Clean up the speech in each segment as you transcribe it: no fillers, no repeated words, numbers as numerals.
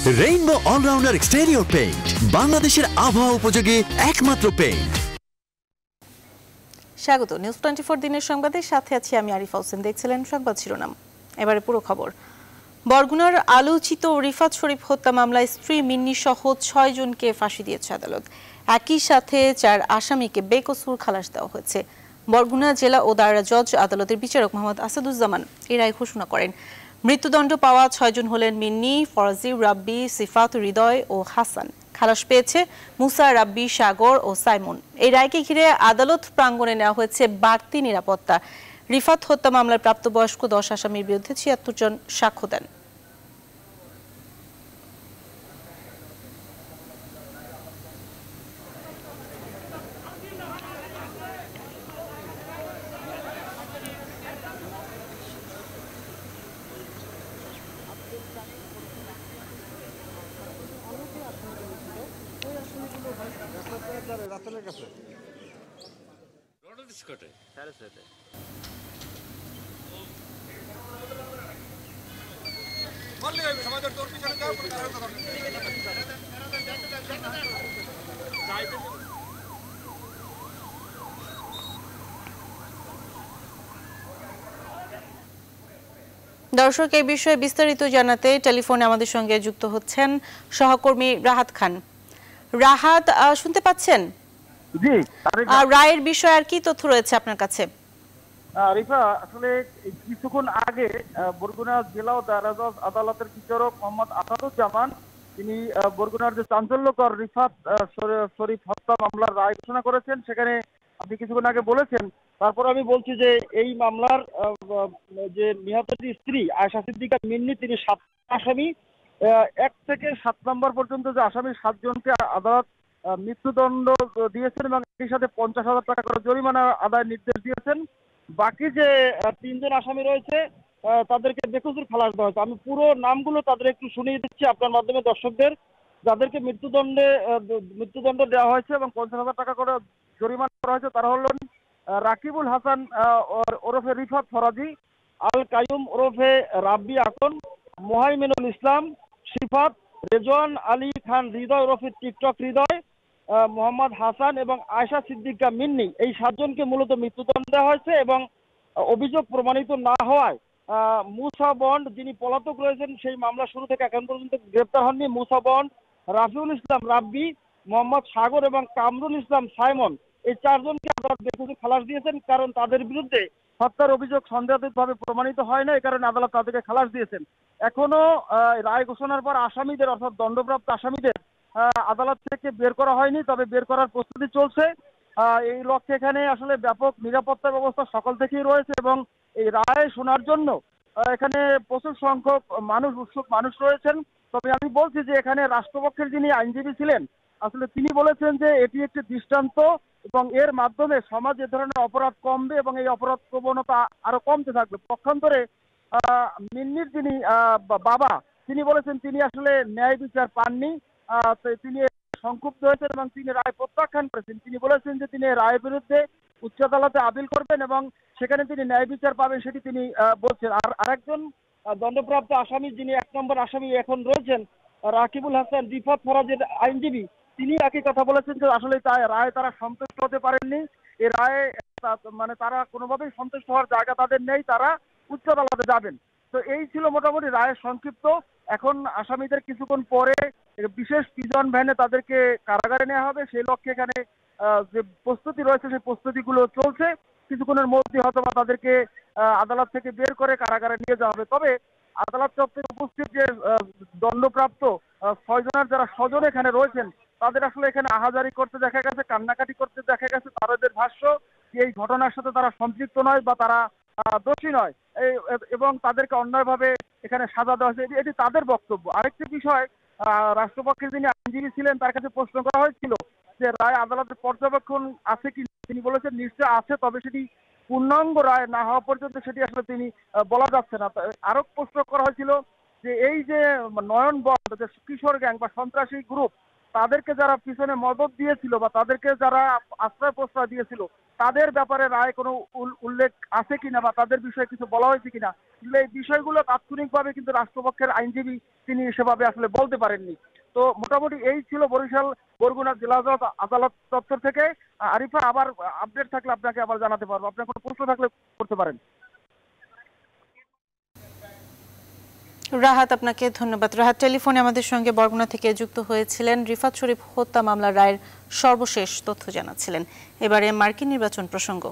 Rainbow allrounder exterior paint, বাংলাদেশের আবহাওয়া উপযোগী একমাত্র পেইন্ট। স্বাগত নিউজ 24 দিনের সংবাদের সাথে আছি আমি আরিফা হোসেন। দেখছিলেন সংবাদ শিরোনাম, এবারে পুরো খবর। বরগুনার আলোচিত রিফাত শরীফ হত্যা মামলায় স্ত্রী মিন্নি সহ 6 জনকে ফাঁসি দিয়েছে আদালত। একই সাথে 4 আসামিকে বেকসুর খালাস দেওয়া হয়েছে। বরগুনা জেলা ও দায়রা জজ আদালতের বিচারক মোহাম্মদ আসাদুজ্জামান এই রায় ঘোষণা করেন। মৃত্যুদণ্ড পাওয়া 6 জন হলেন মিন্নি, ফরাজি, রাব্বি, সিফাত, হৃদয় ও হাসান। খালাস পেয়েছে মুসা, রাব্বি, সাগর ও সাইমন। এই রায়কে ঘিরে আদালত প্রাঙ্গণে নেওয়া হয়েছে বাড়তি নিরাপত্তা। রিফাত হত্যা মামলার প্রাপ্তবয়স্ক 10 আসামির বিরুদ্ধে 76 জন সাক্ষ্য দেন। দর্শক, এই বিষয়ে বিস্তারিত জানাতে টেলিফোনে আমাদের সঙ্গে যুক্ত হচ্ছেন সহকর্মী রাহাত খান। রাহাত, শুনতে পাচ্ছেন? জি। রায়ের বিষয়ে আর কি তথ্য রয়েছে আপনার কাছে? রিফা, আসলে কিছুক্ষণ আগে বরগুনা জেলা ও দায়রা জজ আদালতের বিচারক মোহাম্মদ আসাদুজ্জামান তিনি বরগুনার যে চাঞ্চল্যকর রিফাত শরীফ হত্যা মামলার রায় ঘোষণা করেছেন। সেখানে আপনি কিছুক্ষণ আগে বলেছেন, তারপর আমি বলছি যে এই মামলার যে নিহতের স্ত্রী আয়েশা সিদ্দিকা মিন্নি, তিনি 7 আসামি, 1 থেকে 7 নম্বর পর্যন্ত যে আসামি 7 জনকে আদালত মৃত্যুদণ্ড দিয়েছেন এবং এর সাথে 50,000 টাকা করে জরিমানা আদায়ের নির্দেশ দিয়েছেন। বাকি যে 3 জন আসামি রয়েছে তাদেরকে বেকসুর খালাস দেওয়া হয়েছে। আমি পুরো নামগুলো তাদের একটু শুনিয়ে দিচ্ছি আপনার মাধ্যমে দর্শকদের। যাদেরকে মৃত্যুদণ্ড দেওয়া হয়েছে এবং 50,000 টাকা করে জরিমানা করা হয়েছে তারা হলেন রাকিবুল হাসান ওরফে রিফাত ফরাজি, আল কায়ুম ওরফে রাব্বি আকন, মোহাইমিনুল ইসলাম সিফাত, রেজওয়ান আলী খান হৃদয় ওরফে টিকটক হৃদয়, মোহাম্মদ হাসান এবং আয়েশা সিদ্দিকা মিন্নি, এই 7 জনকে মূলত মৃত্যুদণ্ড দেওয়া হয়েছে। এবং অভিযোগ প্রমাণিত না হওয়ায় মুসা বন্ড, যিনি পলাতক রয়েছেন, সেই মামলা শুরু থেকে এখন পর্যন্ত গ্রেপ্তার হননি, মুসা বন্ড, রাফিউল ইসলাম রাব্বি, মোহাম্মদ সাগর এবং কামরুল ইসলাম সাইমন, এই 4 জনকে আদালত বেকসুর খালাস দিয়েছেন। কারণ তাদের বিরুদ্ধে হত্যার অভিযোগ সন্দেহাতীতভাবে প্রমাণিত হয় না, এই কারণে আদালত তাদেরকে খালাস দিয়েছেন। এখনো রায় ঘোষণার পর আসামিদের, অর্থাৎ দণ্ডপ্রাপ্ত আসামিদের আদালত থেকে বের করা হয়নি, তবে বের করার প্রস্তুতি চলছে। এই লক্ষ্যে এখানে আসলে ব্যাপক নিরাপত্তা ব্যবস্থা সকাল থেকেই রয়েছে এবং এই রায় শোনার জন্য এখানে প্রচুর সংখ্যক উৎসুক মানুষ রয়েছেন। তবে আমি বলছি যে এখানে রাষ্ট্রপক্ষের যিনি আইনজীবী ছিলেন, আসলে তিনি বলেছেন যে এটি একটি দৃষ্টান্ত এবং এর মাধ্যমে সমাজ এ ধরনের অপরাধ কমবে এবং এই অপরাধ প্রবণতা আরো কমতে থাকবে। পক্ষান্তরে মিন্নির যিনি বাবা, তিনি বলেছেন তিনি আসলে ন্যায় বিচার পাননি, তিনি সংক্ষুব্ধ হয়েছেন এবং তিনি রায় প্রত্যাখ্যান করেছেন। তিনি বলেছেন যে তিনি রায়ের বিরুদ্ধে উচ্চ আদালতে আপিল করবেন এবং সেখানে তিনি ন্যায় বিচার পাবেন, সেটি তিনি বলছেন। আর আরেকজন দণ্ডপ্রাপ্ত আসামি, যিনি 1 নম্বর আসামি এখন রয়েছেন, রাকিবুল হাসান রিফাত ফরাজের আইনজীবী, তিনি একই কথা বলেছেন যে আসলে রায় তারা সন্তুষ্ট হতে পারেননি। এই রায়ে মানে তারা কোনোভাবেই সন্তুষ্ট হওয়ার জায়গা তাদের নেই, তারা উচ্চ আদালতে যাবেন। তো এই ছিল মোটামুটি রায়ের সংক্ষিপ্ত। এখন আসামিদের কিছুক্ষণ পরে বিশেষ প্রিজন ভ্যানে তাদেরকে কারাগারে নেওয়া হবে। সেই লক্ষ্যে এখানে যে প্রস্তুতি রয়েছে সেই প্রস্তুতিগুলো চলছে। কিছুক্ষণের মধ্যে হয়তো তাদেরকে আদালত থেকে বের করে কারাগারে নিয়ে যাওয়া হবে। তবে আদালত চত্বরে উপস্থিত যে দণ্ডপ্রাপ্ত 6 জনের যারা স্বজন এখানে রয়েছেন, তাদের আসলে এখানে আহাজারি করতে দেখা গেছে, কান্নাকাটি করতে দেখা গেছে। তাদের ভাষ্য এই ঘটনার সাথে তারা সম্পৃক্ত নয় বা তারা দোষী নয় এবং তাদেরকে অন্যায়ভাবে এখানে সাজা দেওয়া হয়েছে, এটি তাদের বক্তব্য। আরেকটি বিষয়, রাষ্ট্রপক্ষের যিনি আইনজীবী ছিলেন তার কাছে প্রশ্ন করা হয়েছিল যে রায় আদালতের পর্যবেক্ষণ আছে কি, তিনি বলেছেন নিশ্চয় আছে, তবে সেটি পূর্ণাঙ্গ রায় না হওয়া পর্যন্ত সেটি আসলে তিনি বলা যাচ্ছে না। আরো প্রশ্ন করা হয়েছিল যে এই যে নয়ন বন্ড, যে কিশোর গ্যাং বা সন্ত্রাসী গ্রুপ, তাদেরকে যারা পিছনে মদত দিয়েছিল বা তাদেরকে যারা আশ্রয় প্রশ্রয় দিয়েছিল তাদের ব্যাপারে রায় কোনো উল্লেখ আছে কিনা বা তাদের বিষয়ে কিছু বলা হয়েছে কিনা, এই বিষয়গুলো তাৎক্ষণিকভাবে কিন্তু রাষ্ট্রপক্ষের আইনজীবী তিনি সেভাবে আসলে বলতে পারেননি। তো মোটামুটি এই ছিল বরিশাল বরগুনা জেলা আদালত দপ্তর থেকে। আরিফা, আবার আপডেট থাকলে আপনাকে আবার জানাতে পারবো, আপনার কোনো প্রশ্ন থাকলে করতে পারেন। রাহাত, আপনাকে ধন্যবাদ। রাহাত টেলিফোনে আমাদের সঙ্গে বরগুনা থেকে যুক্ত হয়েছিলেন, রিফাত শরীফ হত্যা মামলার রায়ের সর্বশেষ তথ্য জানাচ্ছিলেন। এবারে মার্কিন নির্বাচন প্রসঙ্গ।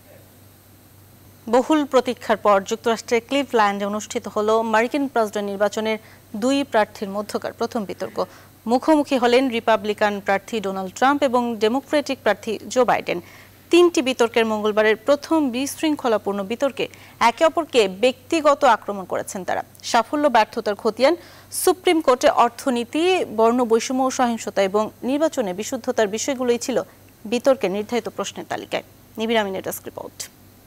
বহুল প্রতীক্ষার পর যুক্তরাষ্ট্রের ক্লিভল্যান্ডে অনুষ্ঠিত হলো মার্কিন প্রেসিডেন্ট নির্বাচনের দুই প্রার্থীর মধ্যকার প্রথম বিতর্ক। মুখোমুখি হলেন রিপাবলিকান প্রার্থী ডোনাল্ড ট্রাম্প এবং ডেমোক্রেটিক প্রার্থী জো বাইডেন। তিনটি বিতর্কের মঙ্গলবারের প্রথম বিশৃঙ্খলাপূর্ণ বিতর্কে একে অপরকে ব্যক্তিগত আক্রমণ করেছেন তারা। সাফল্য ব্যর্থতার খতিয়ান সুপ্রিম কোর্টে অর্থনীতি, বর্ণ বৈষম্য, সহিংসতা এবং নির্বাচনে বিশুদ্ধতার বিষয়গুলোই ছিল বিতর্কের নির্ধারিত প্রশ্নের তালিকায়। নিবিড় আমিনের ডেস্ক রিপোর্ট।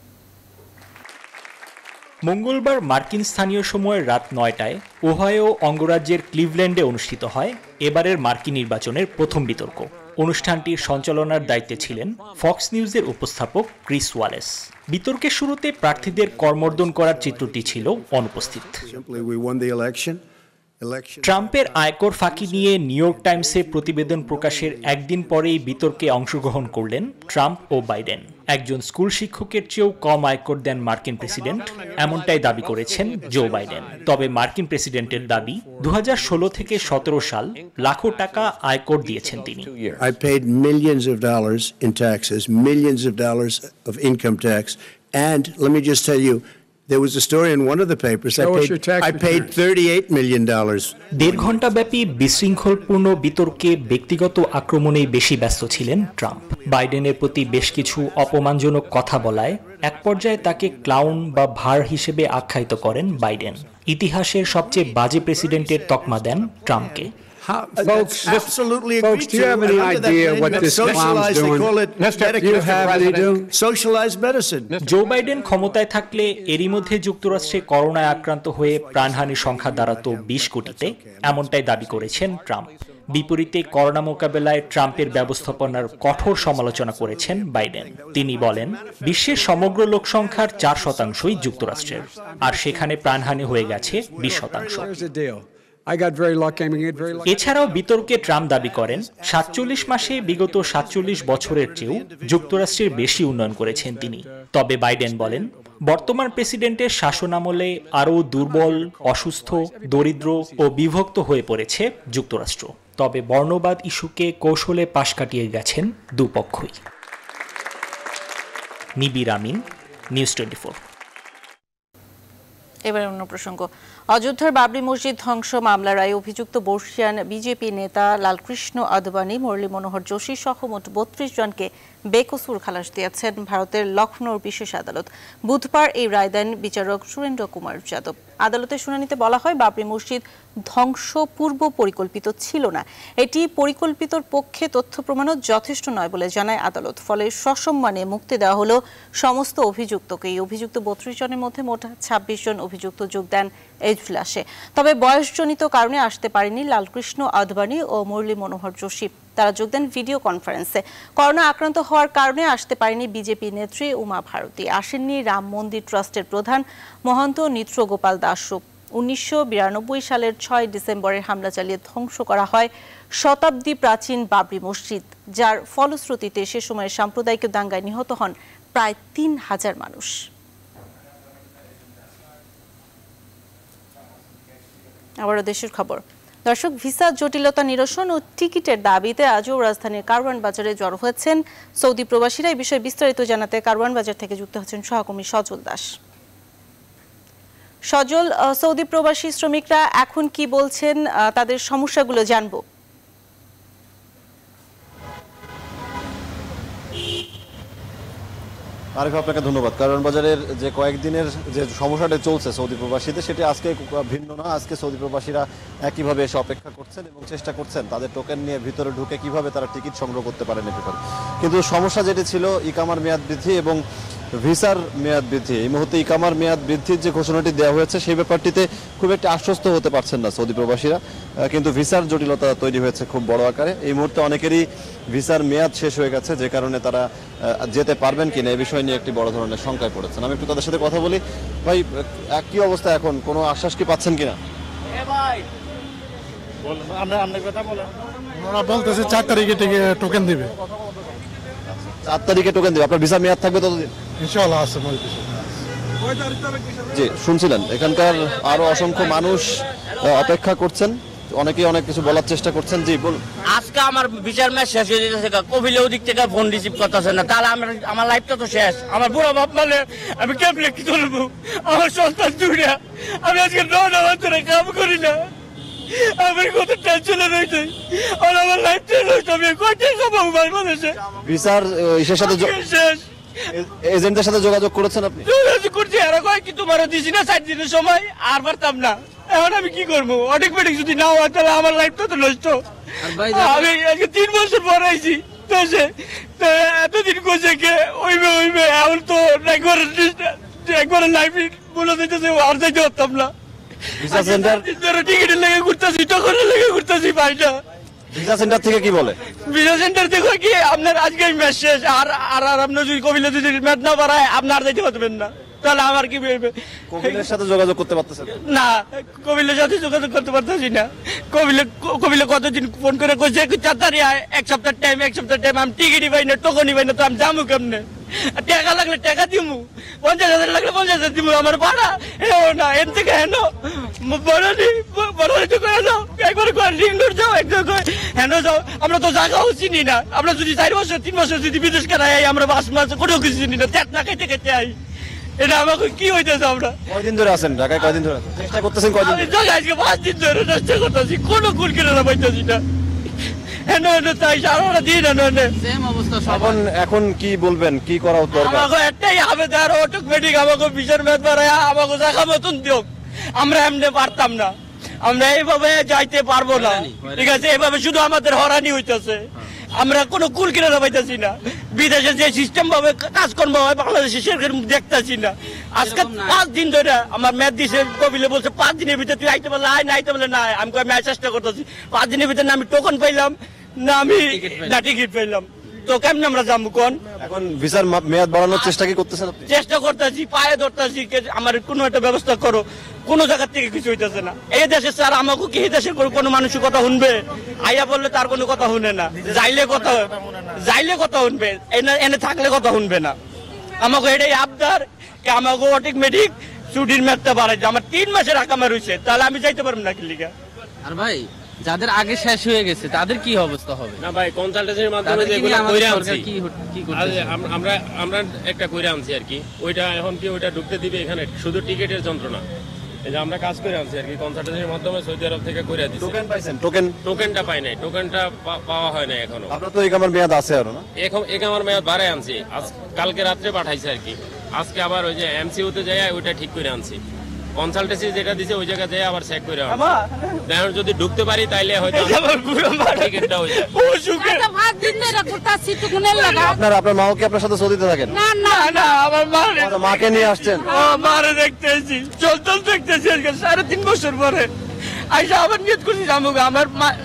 মঙ্গলবার মার্কিন স্থানীয় সময় রাত ৯টায় ওহাইও অঙ্গরাজ্যের ক্লিভল্যান্ডে অনুষ্ঠিত হয় এবারের মার্কিন নির্বাচনের প্রথম বিতর্ক। অনুষ্ঠানটির সঞ্চালনার দায়িত্বে ছিলেন ফক্স নিউজের উপস্থাপক ক্রিস ওয়ালেস। বিতর্কের শুরুতে প্রার্থীদের করমর্দন করার চিত্রটি ছিল অনুপস্থিত। ট্রাম্পের আয়কর ফাঁকি নিয়ে নিউ ইয়র্ক টাইমসে প্রতিবেদন প্রকাশের একদিন পরেই বিতর্কে অংশগ্রহণ করলেন ট্রাম্প ও বাইডেন। একজন স্কুল শিক্ষকের চেয়েও কম আয়কর দেন মার্কিন প্রেসিডেন্ট, এমনটাই দাবি করেছেন জো বাইডেন। তবে মার্কিন প্রেসিডেন্টের দাবি 2016 থেকে 17 সাল লাখো টাকা আয়কর দিয়েছেন তিনি। I paid millions of dollars in taxes, millions of dollars of income tax, and let me just tell you, there was a story in one of the papers. I paid $38 million. 1.5 ঘণ্টা ব্যাপী বিশৃঙ্খলপূর্ণ বিতর্কে ব্যক্তিগত আক্রমণেই বেশি ব্যস্ত ছিলেন Trump. বাইডেনের প্রতি বেশ কিছু অপমানজনক কথা বলায় এক পর্যায়ে তাকে ক্লাউন বা ভাঁড় হিসেবে আখ্যায়িত করেন বাইডেন। ইতিহাসের সবচেয়ে বাজে প্রেসিডেন্টের তকমা দেন ট্রাম্পকে। Folks, do you have any idea what this clown's doing? Do you have any socialized medicine? Joe Biden ক্ষমতায় থাকলে এরই মধ্যে যুক্তরাষ্ট্রে করোনায় আক্রান্ত হয়ে প্রাণহানির সংখ্যা দাঁড়াতো 20 কোটিতে, এমনটাই দাবি করেছেন ট্রাম্প। বিপরীতে করোনা মোকাবেলায় ট্রাম্পের ব্যবস্থাপনার কঠোর সমালোচনা করেছেন বাইডেন। তিনি বলেন, বিশ্বের সমগ্র লোক সংখ্যার 4% যুক্তরাষ্ট্রের, আর সেখানে প্রাণহানি হয়ে গেছে 20%। এছাড়াও বিতর্কে ট্রাম্প দাবি করেন 47 মাসে বিগত 47 বছরের চেয়েও যুক্তরাষ্ট্রের বেশি উন্নয়ন করেছেন তিনি। তবে বাইডেন বলেন, বর্তমান প্রেসিডেন্টের শাসনামলে আরও দুর্বল, অসুস্থ, দরিদ্র ও বিভক্ত হয়ে পড়েছে যুক্তরাষ্ট্র। তবে বর্ণবাদ ইস্যুকে কৌশলে পাশ কাটিয়ে গেছেন দুপক্ষই। নিবিড় আমিন, নিউজ 24। এবার অন্য প্রসঙ্গ। অযোধ্যার বাবরি মসজিদ ধ্বংস মামলার রায়ে অভিযুক্ত বর্ষিয়ান বিজেপি নেতা লালকৃষ্ণ আদবানি, মুরলী মনোহর যোশী সহ মোট 32 জনকে বেকসুর খালাস দিয়েছেন ভারতের লখনৌর বিশেষ আদালত। বুধবার এই রায় দেন বিচারক সুরেন্দ্র কুমার যাদব। আদালতের শুনানিতে বলা হয়, বাবরি মসজিদ ধ্বংস পূর্ব পরিকল্পিত ছিল না। এটি পরিকল্পিতর পক্ষে তথ্য প্রমাণও যথেষ্ট নয় বলে জানায় আদালত। ফলে সসম্মানে মুক্তি দেওয়া হলো সমস্ত অভিযুক্তকে। এই অভিযুক্ত 32 জনের মধ্যে মোট 26 জন অভিযুক্ত যোগ দেন এজলাসে। তবে বয়সজনিত কারণে আসতে পারেনি লালকৃষ্ণ আদবানি ও মুরলী মনোহর যোশী। তারা যোগ দেন ভিডিও কনফারেন্সে। করোনা আক্রান্ত হওয়ার কারণে আসতে পারেনি বিজেপি নেত্রী উমা ভারতী। আসেননি রাম মন্দির ট্রাস্টের প্রধান মহন্ত নিত্র গোপাল দাসও। 1992 সালের 6 ডিসেম্বরের হামলা চালিয়ে ধ্বংস করা হয় শতাব্দী প্রাচীন বাবরি মসজিদ, যার ফলশ্রুতিতে সে সময়ের সাম্প্রদায়িক দাঙ্গায় নিহত হন প্রায় 3000 মানুষ। আবারও দেশের খবর। দর্শক, ভিসা জটিলতা নিরসন ও টিকিটের দাবিতে আজও রাজধানীর কারওয়ান বাজারে জড়ো হয়েছেন সৌদি প্রবাসীরা। এই বিষয়ে বিস্তারিত জানাতে কারওয়ান বাজার থেকে যুক্ত হচ্ছেন সহকর্মী সজল দাস। সজল, সৌদি প্রবাসী শ্রমিকরা এখন কি বলছেন, তাদের সমস্যাগুলো জানবো। আরিফ, আপনাকে ধন্যবাদ। কারওয়ান বাজারের যে কয়েকদিনের যে সমস্যাটা চলছে সৌদি প্রবাসীদের, সেটি আজকে ভিন্ন না। আজকে সৌদি প্রবাসীরা একইভাবে এসে অপেক্ষা করছেন এবং চেষ্টা করছেন তাদের টোকেন নিয়ে ভিতরে ঢুকে কিভাবে তারা টিকিট সংগ্রহ করতে পারেন এ ব্যাপারে। কিন্তু সমস্যা যেটি ছিল, ইকামার মেয়াদ বৃদ্ধি এবং ভিসার মেয়াদ বৃদ্ধি, এই মুহূর্তে ইকামার মেয়াদ বৃদ্ধির যে ঘোষণাটি দেওয়া হয়েছে সেই ব্যাপারটিতে খুব একটা আশ্বস্ত হতে পারছেন না সৌদি প্রবাসীরা, কিন্তু ভিসার জটিলতা তৈরি হয়েছে খুব বড় আকারে। এই মুহূর্তে অনেকেরই ভিসার মেয়াদ শেষ হয়ে গেছে, যে কারণে তারা যেতে পারবেন কিনা এই বিষয় নিয়ে একটি বড় ধরনের শঙ্কায় পড়েছেন। আমি একটু তাদের সাথে কথা বলি। ভাই, কি অবস্থা এখন, কোনো আশ্বাস কি পাচ্ছেন কিনা? ওরা বলতেছে 4 তারিখে টোকেন দিবে। 4 তারিখে টোকেন দিবে, আপনার ভিসা মেয়াদ থাকবে ততদিন? ইনশাআল্লাহ আছে। জি, শুনছিলেন এখানকার আরো অসংখ্য মানুষ অপেক্ষা করছেন, অনেকেই অনেক কিছু বলার চেষ্টা করছেন। জি বলুন। আজকে আমার বিচার ম্যাচ শেষ হয়ে যেতেছে, কবিলে ওদিক থেকে ফোন রিসিভ করতেছে না, তাহলে আমার লাইফটা তো শেষ। আমার বুড়ো বাপ মানে আমি কেমনে কি করবো, আমার সন্তান দুইটা, আমি আজকে 9 মাস ধরে কাম করি না, আমার কত টেনশনে রয়েছে, আর আমার লাইফটা রয়েছে, আমি কয়টা খাবো বাংলাদেশে। ভিসার ইসের সাথে শেষ। এজেন্টের সাথে যোগাযোগ করেছেন আপনি? যোগাযোগ করছি, এরা কয় কি তোমারও দিছি না 4 দিনের সময়, আর পারতাম না। এখন আমি কি করবো, অটোমেটিক যদি না হয় তাহলে আমার লাইফটা তো নষ্ট। আমি আজকে 3 বছর পর আইছি, তো এতদিন কোচে কে ওইবে এখন তো একবার লাইফ বলে দিতেছে, আর যাইতে পারতাম না। ভিসা সেন্টার টিকিটের লেগে ঘুরতেছি, টোকনের লেগে ঘুরতেছি ভাইটা। ভিসা সেন্টার থেকে কি বলে? ভিসা সেন্টার থেকে কি আপনার আজকে ম্যাচ শেষ, আর আপনার যদি কবিলে যদি ম্যাচ না বাড়ায় আপনি আর যাইতে পারবেন না, তাহলে আমার কি কবিলের সাথে যোগাযোগ করতে পারতেছেন না? কবিলের সাথে যোগাযোগ করতে পারতেছি না। কবিলে কতদিন ফোন করে কইছে 4 তারিখ, 1 সপ্তাহ টাইম, আমি টিকিটই পাই না, টোকনই পাই না, তো আমি যাবো কেমনে? টাকা লাগলে টাকা দিমু, 50,000 লাগলে 50,000 দিমু, আমার ভাড়া না এর থেকে হেন একবার রিং রোড যাও, একবার হেন যাও। আমরা তো জায়গাও চিনি না, আমরা যদি 4 বছর 3 বছর যদি বিদেশ করাই, আমরা 5 মাস কোনো কিছু চিনি না, চেক না খাইতে খাইতে আই। এটা আমাকে কি হইতেছে? আমরা কয়দিন ধরে আছেন ঢাকায়? কয়দিন ধরে চেষ্টা করতেছেন? কয়দিন ধরে? আজকে 5 দিন ধরে চেষ্টা করতেছি, কোনো কুল কিনারা পাইতেছি না। এখন কি বলবেন, কি করা দরকার? আমাকে একটাই আবেদন, অটোমেটিক আমাকে বিচার মেয়াদ বাড়ায় আমাকে জায়গা মতন দিও। আমরা এমনি পারতাম না, আমরা এইভাবে যাইতে পারবো না, ঠিক আছে? এইভাবে শুধু আমাদের হরানি হইতেছে, আমরা কোনো কুল কিনারা পাইতেছি না। বিদেশে যে সিস্টেম ভাবে কাজকর্ম হয় বাংলাদেশে সেরকম দেখতেছি না। আজকে 5 দিন ধরে আমার মেয়াদ দিছে, কবিলে বলছে 5 দিনের ভিতরে তুই আইতে পারলে আয়, না আইতে পারলে না। আমি চেষ্টা করতেছি, 5 দিনের ভিতরে না আমি টোকন পাইলাম, না আমি টিকিট পাইলাম, তো কেমন আমরা যাবো কোন? এখন ভিসার মেয়াদ বাড়ানোর চেষ্টা কি করতেছেন? চেষ্টা করতেছি, পায়ে ধরতেছি, আমার কোনো একটা ব্যবস্থা করো। কোনো জায়গা থেকে কিছু হইতেছে না। এই দেশে স্যার আমাকে কি এই দেশের কোনো মানুষের কথা শুনবে? আইয়া বললে তার কোনো কথা শুনে না, যাইলে কথা শুনবে, এনে থাকলে কথা শুনবে না। আমাকে এটাই আবদার, আমাকে অটোমেটিক ছুটির মেয়াদটা বাড়াই। আমার 3 মাসের আকামা রয়েছে, তাহলে আমি যাইতে পারবো না কি লিগা? আর ভাই যাদের আগে শেষ হয়ে গেছে তাদের কি অবস্থা হবে? না ভাই, কনসালটেন্সির মাধ্যমে যেগুলো কইরা আনছি, আমরা একটা কইরা আনছি আর কি, ওইটা এখন কি ওইটা ঢুকতে দিবে এখানে? শুধু টিকেটের যন্ত্রণা, এই যে আমরা কাজ করে আনছি আর কি, কনসালটেন্সির মাধ্যমে সৌদি আরব থেকে কইরা দিছি। টোকেন পাইছেন? টোকেনটা পাই নাই, টোকেনটা পাওয়া হয় না এখনো। আপনার তো ইকামার মেয়াদ আছে আরো না? আমার মেয়াদ বাড়াই আনছি, কালকে রাত্রে পাঠাইছে আর কি। আজকে আবার ওই যে এমসিইউতে যাই ওইটা ঠিক করে আনছি। কনসালটেন্সি যেটা দিছে ওই জায়গা যায় আবার চেক করে আনছি। এখন যদি ঢুকতে পারি তাইলে হয়তো টিকেটটা হয়ে যায়। আপনার মাও কি আপনার সাথে সৌদিতে থাকেন? না, আমার মাকে নিয়ে আসছেন? মারে দেখতেছি, চল দেখতেছি আজকে 3.5 বছর পরে আইসা আবার নিয়ত করছি যাবো। আমার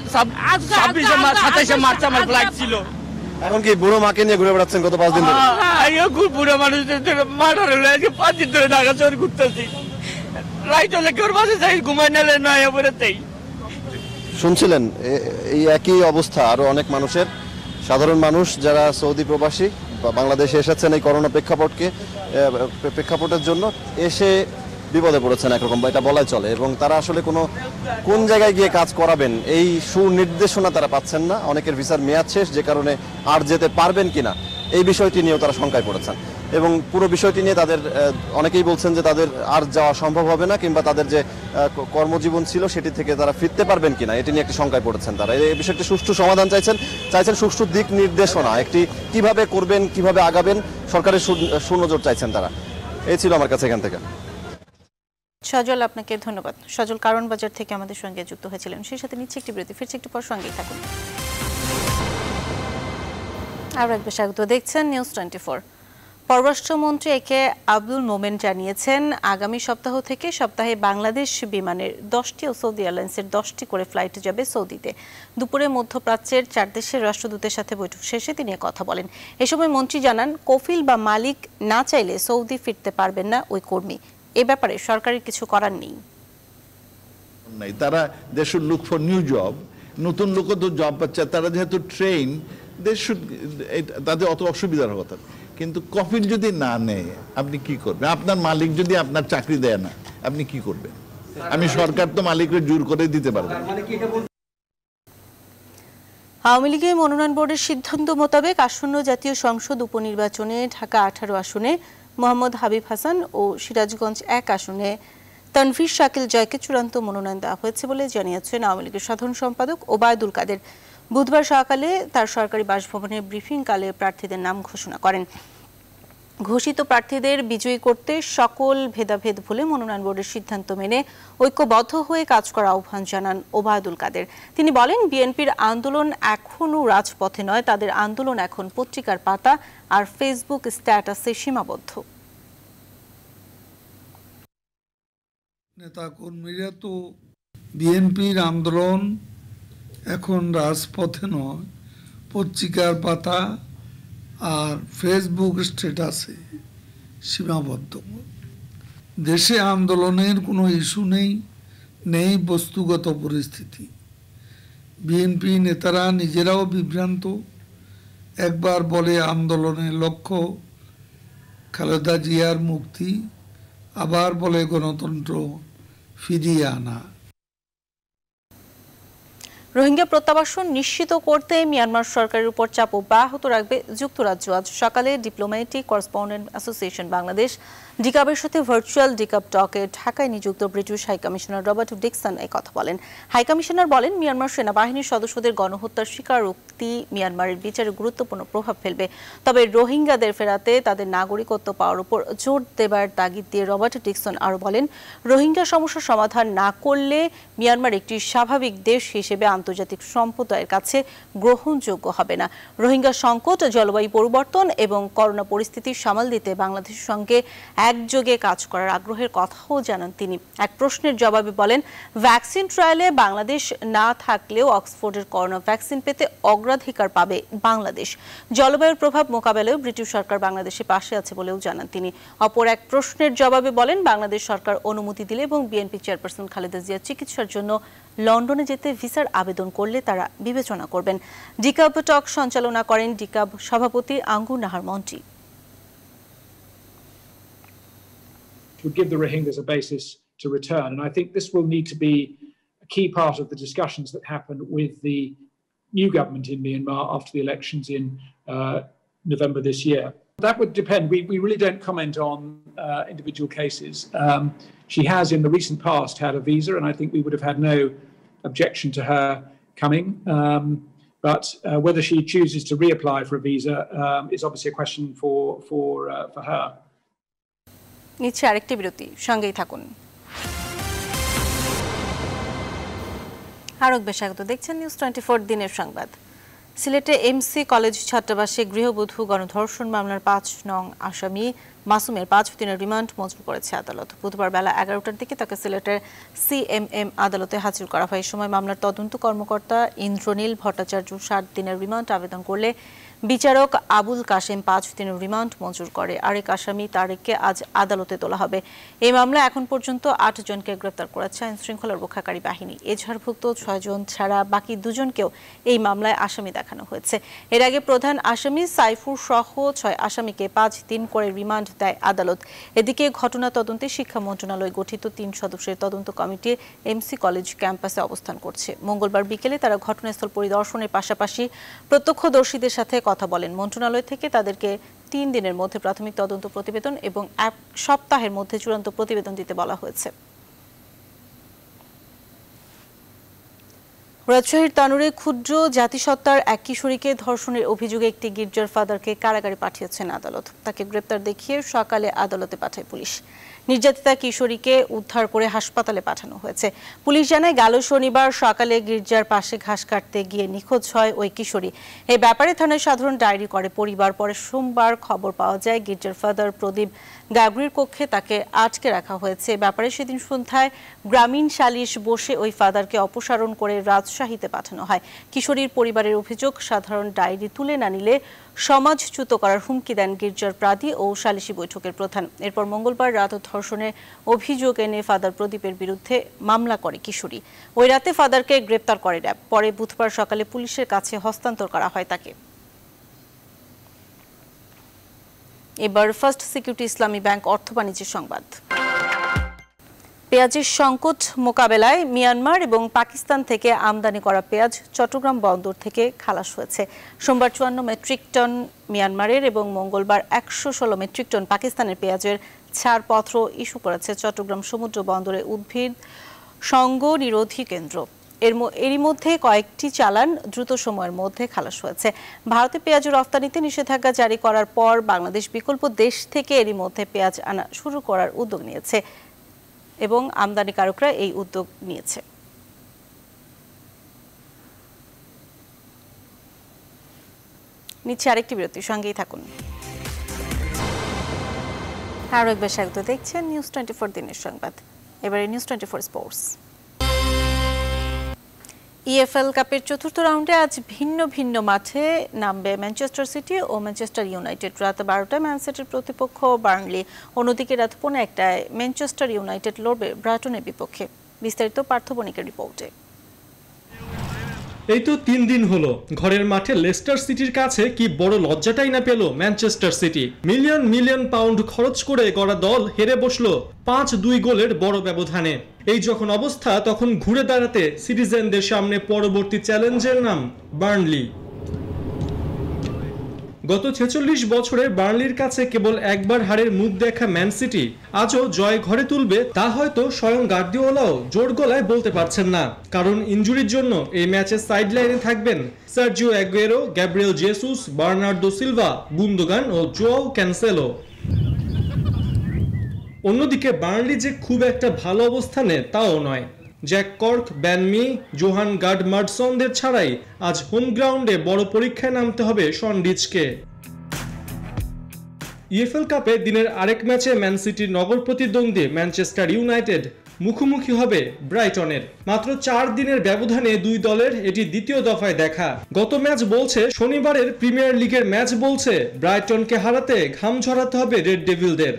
27 মার্চ আমার ফ্লাইট ছিল। এখন কি বুড়ো মাকে নিয়ে ঘুরে বেড়াচ্ছেন গত 5 দিন ধরে? বুড়ো মানুষদের মার্ডার হলো, আজকে 5 দিন ধরে ঢাকা শহরে ঘুরতেছি। রাইট হলে কেউ বাসে যাই, ঘুমাই নালে নয় পরেতেই। শুনছিলেন এই একই অবস্থা আরো অনেক মানুষের, সাধারণ মানুষ যারা সৌদি প্রবাসী বাংলাদেশে এসেছেন এই করোনা প্রেক্ষাপটের জন্য এসে বিপদে পড়েছেন একরকম, এটা বলাই চলে। এবং তারা আসলে কোন জায়গায় গিয়ে কাজ করাবেন এই সুনির্দেশনা তারা পাচ্ছেন না। অনেকের ভিসার মেয়াদ শেষ, যে কারণে আর যেতে পারবেন কিনা এই বিষয়টি নিয়েও তারা শঙ্কায় পড়েছেন। এবং পুরো বিষয়টি নিয়ে তাদের অনেকেই বলছেন যে তাদের আর যাওয়া সম্ভব হবে না, কিংবা তাদের যে কর্মজীবন ছিল সেটি থেকে তারা ফিরতে পারবেন কিনা এটি নিয়ে একটি শঙ্কায় পড়েছেন তারা। এই বিষয়টি সুষ্ঠু সমাধান চাইছেন সুষ্ঠু দিক নির্দেশনা, একটি কিভাবে করবেন, কিভাবে আগাবেন, সরকারের সুনজর চাইছেন তারা। এই ছিল আমার কাছে এখান থেকে। সজল, আপনাকে ধন্যবাদ। সজল কারণ বাজার থেকে আমাদের সঙ্গে যুক্ত হয়েছিলেন। সেই সাথে নিচ্ছে একটি বিরতি, ফিরছে একটু পর, সঙ্গেই থাকুন। আরও একবার স্বাগত, দেখছেন নিউজ 24। পররাষ্ট্রমন্ত্রী একে আব্দুল মোমেন জানিয়েছেন, আগামী সপ্তাহ থেকে সপ্তাহে বাংলাদেশ বিমানের 10টি ও সৌদি এয়ারলাইন্সের 10টি করে ফ্লাইট যাবে সৌদিতে। দুপুরে মধ্যপ্রাচ্যের 4 দেশের রাষ্ট্রদূতের সাথে বৈঠক শেষে তিনি কথা বলেন। এ সময় মন্ত্রী জানান, কফিল বা মালিক না চাইলে সৌদি ফিরতে পারবেন না ওই কর্মী। এ ব্যাপারে সরকারের কিছু করার নেই। তারা they should look for new job. নতুন লোক তো জব পাচ্ছে, তারা যেহেতু ট্রেন, দে শুড, তাদের অত অসুবিধার কথা। কিন্তু কফিল যদি না নেয় আপনি কি করবেন? আপনার মালিক যদি আপনার চাকরি দেয় না, আপনি কি করবেন? আমি সরকার তো মালিককে জোর করে দিতে পারবো। আওয়ামী লীগের মনোনয়ন বোর্ডের সিদ্ধান্ত মোতাবেক আসন্ন জাতীয় সংসদ উপনির্বাচনে ঢাকা 18 আসনে মোহাম্মদ হাবিব হাসান ও সিরাজগঞ্জ 1 আসনে তানভীর শাকিল জয়কে চূড়ান্ত মনোনয়ন দেওয়া হয়েছে বলে জানিয়েছেন আওয়ামী লীগের সাধারণ সম্পাদক ওবায়দুল কাদের। বুধবার সকালে তার সরকারি বাসভবনে ব্রিফিং কালে প্রার্থীদের নাম ঘোষণা করেন। ঘোষিত প্রার্থীদের বিজয়ী করতে সকল ভেদাভেদ ভুলে মনোনয়ন বোর্ডের সিদ্ধান্ত মেনে ঐক্যবদ্ধ হয়ে কাজ করার আহ্বান জানান ওবায়দুল কাদের। তিনি বলেন, বিএনপির আন্দোলন এখনও রাজপথে নয়, তাদের আন্দোলন এখন পত্রিকার পাতা আর ফেসবুক স্ট্যাটাসে সীমাবদ্ধ। নেতাকর্মীরা তো বিএনপির আন্দোলন এখন রাজপথে নয়, পত্রিকার পাতা আর ফেসবুক স্ট্যাটাসে সীমাবদ্ধ। দেশে আন্দোলনের কোনো ইস্যু নেই বস্তুগত পরিস্থিতি। বিএনপি নেতারা নিজেরাও বিভ্রান্ত। একবার বলে আন্দোলনের লক্ষ্য খালেদা জিয়ার মুক্তি, আবার বলে গণতন্ত্র ফিরিয়ে আনা। রোহিঙ্গা প্রত্যাবাসন নিশ্চিত করতে মিয়ানমার সরকারের উপর চাপ অব্যাহত রাখবে যুক্তরাজ্য। আজ সকালে ডিপ্লোম্যাটিক করেসপন্ডেন্ট অ্যাসোসিয়েশন বাংলাদেশ ডিকাবের সাথে ভার্চুয়াল ডিকাব টকে ঢাকায় নিযুক্ত ব্রিটিশ হাইকমিশনার রবার্ট ডিকসন এই কথা বলেন। হাইকমিশনার বলেন, মিয়ানমার সেনাবাহিনীর সদস্যদের গণহত্যার স্বীকারোক্তি মিয়ানমারের বিচারে গুরুত্বপূর্ণ প্রভাব ফেলবে। তবে রোহিঙ্গাদের ফেরাতে তাদের নাগরিকত্ব পাওয়ার উপর জোর দেবার তাগিদ দিয়ে রবার্ট ডিকসন আরও বলেন, রোহিঙ্গা সমস্যার সমাধান না করলে মিয়ানমার একটি স্বাভাবিক দেশ হিসেবে আন্তর্জাতিক সম্প্রদায়ের কাছে গ্রহণযোগ্য হবে না। রোহিঙ্গা সংকট, জলবায়ু পরিবর্তন এবং করোনা পরিস্থিতি সামাল দিতে বাংলাদেশের সঙ্গে একযোগে কাজ করার আগ্রহের কথাও জানান তিনি। এক প্রশ্নের জবাবে বলেন, ভ্যাকসিন ট্রায়ালে বাংলাদেশ না থাকলেও অক্সফোর্ডের করোনা ভ্যাকসিন পেতে অগ্রাধিকার পাবে বাংলাদেশ। জলবায়ুর প্রভাব মোকাবেলায় ব্রিটিশ সরকার বাংলাদেশের পাশে আছে বলেও জানান তিনি। অপর এক প্রশ্নের জবাবে বলেন, বাংলাদেশ সরকার অনুমতি দিলে এবং বিএনপি চেয়ারপারসন খালেদা জিয়ার চিকিৎসার জন্য লন্ডনে যেতে ভিসার আবেদন করলে তারা বিবেচনা করবেন। ডিকাব টক সঞ্চালনা করেন ডিকাব সভাপতি আঙ্গুর Nahar Monty. Would give the Rohingyas a basis to return, and I think this will need to be a key part of the discussions that happen with the new government in Myanmar after the elections in November this year. That would depend. We really don't comment on individual cases. She has in the recent past had a visa, and I think we would have had no objection to her coming. But whether she chooses to reapply for a visa is obviously a question for her. নিচ্ছে আরেকটি বিরতি, সঙ্গেই থাকুন। আরক বেশাগত দেখছেন news 24 দিনের সংবাদ। সিলেটে MC college ছাত্রাবাসে গৃহবধূ গণধর্ষণ মামলার 5 নং আসামি মাসুমের 5 দিনের রিমান্ড মঞ্জুর করেছে আদালত। বুধবার বেলা 11টার দিকে তাকে সিলেটের সিএমএম আদালতে হাজির করা হয়। এই সময় মামলার তদন্ত কর্মকর্তা ইন্দ্রনীল ভট্টাচার্য 60 দিনের রিমান্ড আবেদন করলে বিচারক আবুল কাশেম 5 দিনের রিমান্ড মঞ্জুর করে। আরেক আসামি তারেককে আজ আদালতে তোলা হবে। এই মামলায় এখন পর্যন্ত 8 জনকে গ্রেপ্তার করেছে আইন শৃঙ্খলা রক্ষাকারী বাহিনী। এজাহারভুক্ত 6 জন ছাড়া বাকি 2 জনকেও এই মামলায় আসামি দেখানো হয়েছে। এর আগে প্রধান আসামি সাইফুর সহ 6 আসামিকে 5 দিন করে রিমান্ড দেয় আদালত। এদিকে ঘটনা তদন্তে শিক্ষা মন্ত্রণালয় গঠিত 3 সদস্যের তদন্ত কমিটি এমসি কলেজ ক্যাম্পাসে অবস্থান করছে। মঙ্গলবার বিকেলে তারা ঘটনাস্থল পরিদর্শনের পাশাপাশি প্রত্যক্ষদর্শীদের সাথে কথা বলেন। মন্ত্রণালয় থেকে তাদেরকে 3 দিনের মধ্যে প্রাথমিক তদন্ত প্রতিবেদন এবং 1 সপ্তাহের মধ্যে চূড়ান্ত প্রতিবেদন দিতে বলা হয়েছে। রাজশাহীর তানুরে ক্ষুদ্র জাতিসত্তার এক কিশোরীকে ধর্ষণের অভিযোগে একটি গির্জার ফাদারকে কারাগারে পাঠিয়েছেন আদালত। তাকে গ্রেপ্তার দেখিয়ে সকালে আদালতে পাঠায় পুলিশ। নির্যাতিতা কিশোরীকে উদ্ধার করে হাসপাতালে পাঠানো হয়েছে। পুলিশ জানায় গেল শনিবার সকালে গির্জার পাশে ঘাস কাটতে গিয়ে নিখোঁজ হয় ওই কিশোরী। এই ব্যাপারে থানায় সাধারণ ডায়েরি করে পরিবার। পরে সোমবার খবর পাওয়া যায় গির্জার ফাদার প্রদীপ গাগরির কক্ষে তাকে আটকে রাখা হয়েছে। ব্যাপারে সেদিন সন্ধ্যায় গ্রামীণ সালিশ বসে ওই ফাদারকে অপসারণ করে রাজশাহীতে পাঠানো হয়। কিশোরীর পরিবারের অভিযোগ, সাধারণ ডায়েরি তুলে না নিলে সমাজচ্যুত করার হুমকি দেন গির্জার প্রাদী ও সালিশি বৈঠকের প্রধান। এরপর মঙ্গলবার রাত ধর্ষণের অভিযোগ এনে ফাদার প্রদীপের বিরুদ্ধে মামলা করে কিশোরী। ওই রাতে ফাদারকে গ্রেপ্তার করে র্যাব। পরে বুধবার সকালে পুলিশের কাছে হস্তান্তর করা হয় তাকে। এবার ফার্স্ট সিকিউরিটি ইসলামী ব্যাংক অর্থ বাণিজ্যের সংবাদ। পেঁয়াজের সংকট মোকাবেলায় মিয়ানমার এবং পাকিস্তান থেকে আমদানি করা পেঁয়াজ চট্টগ্রাম বন্দর থেকে খালাস হয়েছে। সোমবার 54 মেট্রিক টন মিয়ানমারের এবং মঙ্গলবার 116 মেট্রিক টন পাকিস্তানের পেঁয়াজের ছাড়পত্র ইস্যু করেছে চট্টগ্রাম সমুদ্র বন্দরে উদ্ভিদ সঙ্গ নিরোধী কেন্দ্র। এরই মধ্যে কয়েকটি চালান দ্রুত সময়ের মধ্যে খালাস হয়েছে। ভারতে পেঁয়াজ রফতানিতে নিষেধাজ্ঞা জারি করার পর বাংলাদেশ বিকল্প দেশ থেকে এরই মধ্যে পেঁয়াজ আনা শুরু করার উদ্যোগ নিয়েছে এবং আমদানিকারকরা এই উদ্যোগ নিয়েছে। নিচে আরেকটি বিরতির সঙ্গেই থাকুন। আরও একবার স্বাগত, দেখছেন নিউজ 24 দিনের সংবাদ। এবারে নিউজ 24 স্পোর্টস। ইএফএল কাপের চতুর্থ রাউন্ডে আজ ভিন্ন ভিন্ন মাঠে নামবে ম্যানচেস্টার সিটি ও ম্যানচেস্টার ইউনাইটেড। রাত 12টায় ম্যান সিটির প্রতিপক্ষ বার্নলি, অন্যদিকে রাত 1:15টায় ম্যানচেস্টার ইউনাইটেড লড়বে ব্রাইটনের বিপক্ষে। বিস্তারিত পার্থ বণিকের রিপোর্টে। এই তো 3 দিন হলো ঘরের মাঠে লেস্টার সিটির কাছে কি বড় লজ্জাটাই না পেল Manchester City. Million million pound খরচ করে গড়া দল হেরে বসলো 5-2 গোলের বড় ব্যবধানে। এই যখন অবস্থা, তখন ঘুরে দাঁড়াতে সিটিজেনদের সামনে পরবর্তী চ্যালেঞ্জের নাম বার্নলি। গত 46 বছরে বার্নলির কাছে কেবল একবার হারের মুখ দেখা ম্যান সিটি আজও জয় ঘরে তুলবে তা হয়তো স্বয়ং গার্দিওলাও জোর গলায় বলতে পারছেন না। কারণ ইনজুরির জন্য এই ম্যাচের সাইডলাইনে থাকবেন Sergio Aguero, Gabriel Jesus, Bernardo Silva, Gundogan ও জোয়াও ক্যানসেলো। অন্যদিকে বার্নলি যে খুব একটা ভালো অবস্থানে তাও নয়। জ্যাক কর্ক, ব্যানমি, জোহান গার্ডমার্ডসনদের ছাড়াই আজ হোম গ্রাউন্ডে বড় পরীক্ষায় নামতে হবে শন ডিচকে। ইএফএল কাপে দিনের আরেক ম্যাচে ম্যান সিটির নগর প্রতিদ্বন্দ্বী ম্যানচেস্টার ইউনাইটেড মুখোমুখি হবে ব্রাইটনের। মাত্র 4 দিনের ব্যবধানে দুই দলের এটি দ্বিতীয় দফায় দেখা। গত ম্যাচ বলছে শনিবারের প্রিমিয়ার লিগের ম্যাচ বলছে ব্রাইটনকে হারাতে ঘাম ঝরাতে হবে রেড ডেভিলদের।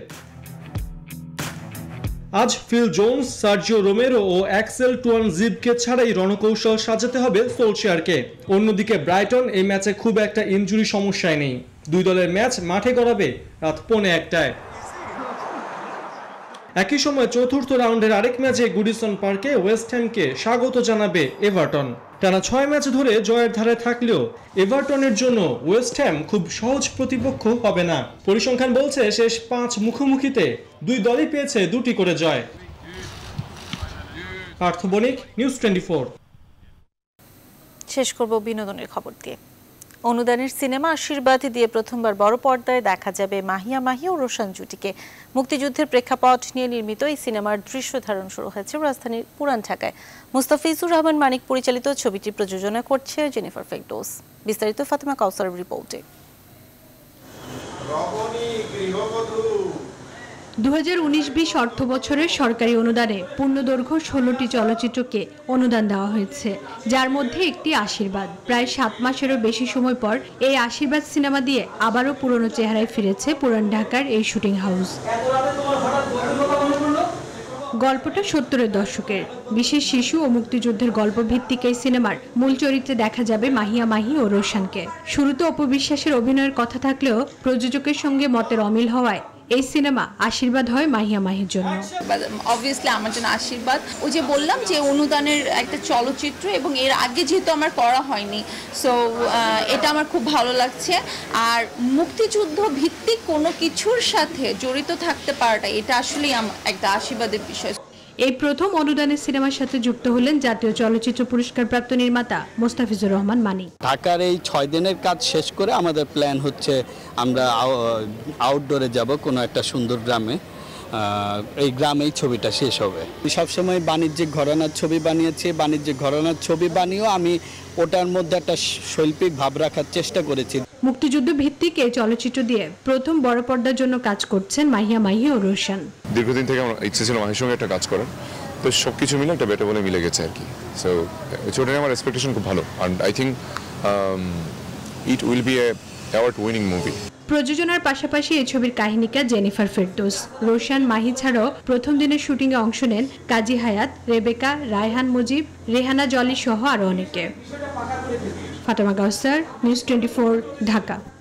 আজ ফিল জোন্স, সার্জিও রোমেরো ও অ্যাক্সেল টুয়ানজিবকে ছাড়াই রণকৌশল সাজাতে হবে সোলশায়ারকে। অন্যদিকে ব্রাইটন এই ম্যাচে খুব একটা ইনজুরি সমস্যায় নেই। দুই দলের ম্যাচ মাঠে গড়াবে রাত 1:15টায়। একই সময় চতুর্থ রাউন্ডের আরেক ম্যাচে গুডিসন পার্কে ওয়েস্ট হ্যামকে স্বাগত জানাবে এভারটন। টানা 6 ম্যাচ ধরে জয়ের ধারে থাকলেও এভারটনের জন্য ওয়েস্ট হ্যাম খুব সহজ প্রতিপক্ষ হবে না। পরিসংখ্যান বলছে শেষ 5 মুখোমুখিতে দুই দলই পেয়েছে 2টি করে জয়। পার্থ বণিক, নিউজ 24। শেষ করব বিনোদনের খবর দিয়ে। অনুদানের সিনেমা আশীর্বাদ দিয়ে প্রথমবার বড় পর্দায় দেখা যাবে মাহিয়া মাহি ও রোশান জুটিকে। মুক্তিযুদ্ধের প্রেক্ষাপট নিয়ে নির্মিত এই সিনেমার দৃশ্য ধারণ শুরু হয়েছে রাজধানীর পুরান ঢাকায়। মুস্তাফিজুর রহমান মানিক পরিচালিত ছবিটি প্রযোজনা করছে জেনিফার ফেরদৌস। বিস্তারিত ফাতেমা কাউসারের রিপোর্টে। 2019-20 অর্থ বছরের সরকারি অনুদানে পূর্ণদৈর্ঘ্য 16টি চলচ্চিত্রকে অনুদান দেওয়া হয়েছে, যার মধ্যে একটি আশীর্বাদ। প্রায় 7 মাসেরও বেশি সময় পর এই আশীর্বাদ সিনেমা দিয়ে আবারও পুরনো চেহারায় ফিরেছে পুরান ঢাকার এই শুটিং হাউস। গল্পটা 70-এর দশকের। বিশেষ শিশু ও মুক্তিযুদ্ধের গল্প ভিত্তিক এই সিনেমার মূল চরিত্রে দেখা যাবে মাহিয়া মাহি ও রোশানকে। শুরুতে অপবিশ্বাসের অভিনয়ের কথা থাকলেও প্রযোজকের সঙ্গে মতের অমিল হওয়ায় এই সিনেমা আশীর্বাদ হয় মাহিয়া মাহির জন্য। অবভিয়াসলি আমার জন্য আশীর্বাদ। ওই যে বললাম যে অনুদানের একটা চলচ্চিত্র, এবং এর আগে যেহেতু আমার করা হয়নি, সো এটা আমার খুব ভালো লাগছে। আর মুক্তিযুদ্ধ ভিত্তিক কোনো কিছুর সাথে জড়িত থাকতে পারাটা এটা আসলেই একটা আশীর্বাদের বিষয়। এই প্রথম অনুদানের সিনেমার সাথে যুক্ত হলেন জাতীয় চলচ্চিত্র পুরস্কার প্রাপ্ত নির্মাতা মুস্তাফিজুর রহমান মানিক। ঢাকার এই 6 দিনের কাজ শেষ করে আমাদের প্ল্যান হচ্ছে আমরা আউটডোরে যাব কোনো একটা সুন্দর গ্রামে। এই গ্রামেই ছবিটা শেষ হবে। সবসময় বাণিজ্যিক ঘরানার ছবি বানিয়েছি, বাণিজ্যিক ঘরানার ছবি বানিয়েও আমি ওটার মধ্যে একটা শৈল্পিক ভাব রাখার চেষ্টা করেছি। মুক্তিযুদ্ধ ভিত্তিক এই চলচ্চিত্র দিয়ে প্রথম বড় পর্দার জন্য কাজ করছেন মাহিয়া মাহি ও রোশন। দীর্ঘদিন থেকে আমার ইচ্ছে ছিল মাহির সঙ্গে একটা কাজ করার, তো সবকিছু মিলে একটা বেটার বলে মিলে গেছে আর কি। সো ছবিটা আমার এক্সপেকটেশন খুব ভালো, and I think it will be a award winning movie. প্রযোজনার পাশাপাশি এই ছবির কাহিনীকার জেনিফার ফেরদৌস, রোশন মাহি ছাড়াও প্রথম দিনের শুটিংয়ে অংশ নেন কাজী হায়াত, রেবেকা, রায়হান মুজিব, রেহানা জলি সহ আরও অনেকে। ফাতেমা কাউসার, নিউজ 24, ঢাকা।